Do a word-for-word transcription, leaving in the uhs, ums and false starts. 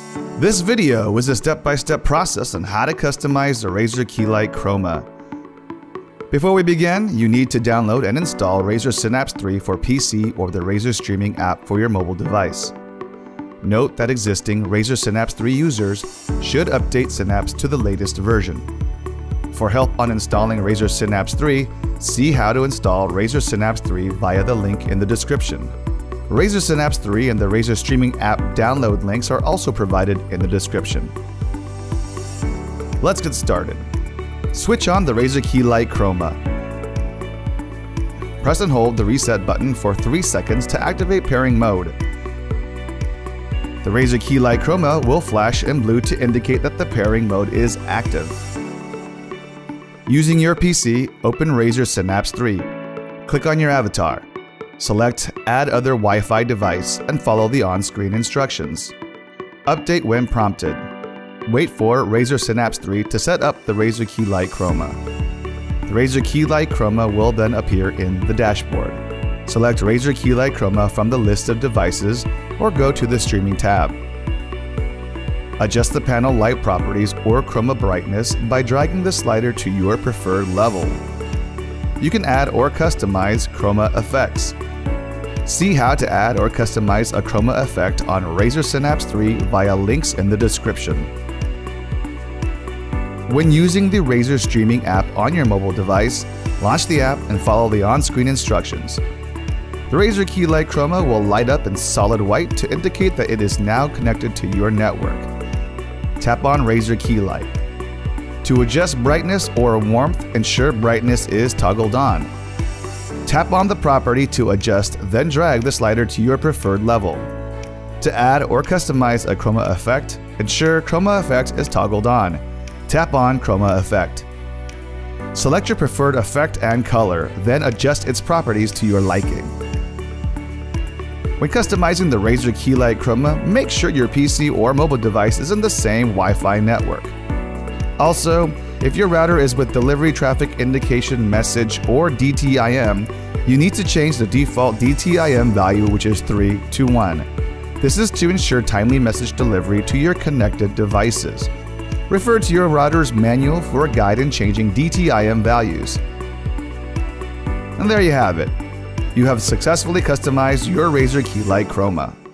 This video is a step-by-step process on how to customize the Razer Key Light Chroma. Before we begin, you need to download and install Razer Synapse three for P C or the Razer Streaming App for your mobile device. Note that existing Razer Synapse three users should update Synapse to the latest version. For help on installing Razer Synapse three, see how to install Razer Synapse three via the link in the description. Razer Synapse three and the Razer Streaming App download links are also provided in the description. Let's get started. Switch on the Razer Key Light Chroma. Press and hold the reset button for three seconds to activate pairing mode. The Razer Key Light Chroma will flash in blue to indicate that the pairing mode is active. Using your P C, open Razer Synapse three. Click on your avatar. Select Add Other Wi-Fi Device and follow the on-screen instructions. Update when prompted. Wait for Razer Synapse three to set up the Razer Key Light Chroma. The Razer Key Light Chroma will then appear in the dashboard. Select Razer Key Light Chroma from the list of devices or go to the Streaming tab. Adjust the panel light properties or chroma brightness by dragging the slider to your preferred level. You can add or customize chroma effects. See how to add or customize a chroma effect on Razer Synapse three via links in the description. When using the Razer Streaming App on your mobile device, launch the app and follow the on-screen instructions. The Razer Key Light Chroma will light up in solid white to indicate that it is now connected to your network. Tap on Razer Key Light. To adjust brightness or warmth, ensure brightness is toggled on. Tap on the property to adjust, then drag the slider to your preferred level. To add or customize a chroma effect, ensure Chroma Effect is toggled on. Tap on Chroma Effect. Select your preferred effect and color, then adjust its properties to your liking. When customizing the Razer Key Light Chroma, make sure your P C or mobile device is in the same Wi-Fi network. Also, if your router is with Delivery Traffic Indication Message or D T I M, you need to change the default D T I M value, which is three to one. This is to ensure timely message delivery to your connected devices. Refer to your router's manual for a guide in changing D T I M values. And there you have it. You have successfully customized your Razer Key Light Chroma.